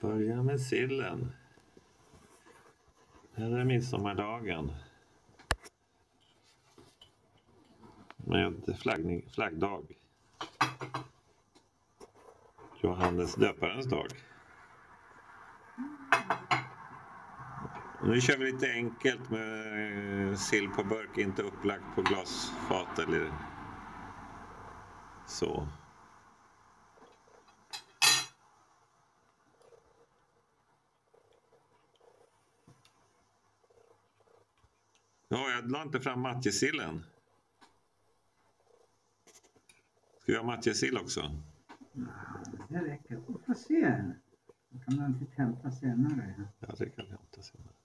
Börja med sillen. Här är midsommardagen. Med flaggdag. Johannes döparens dag. Nu kör vi lite enkelt med sill på burk, inte upplagt på glasfat eller så. Ja, jag la inte fram matjessillen. Ska vi ha matjessill också? Det räcker. Vi får se. Kan man inte hämta senare? Ja, det kan vi hämta senare.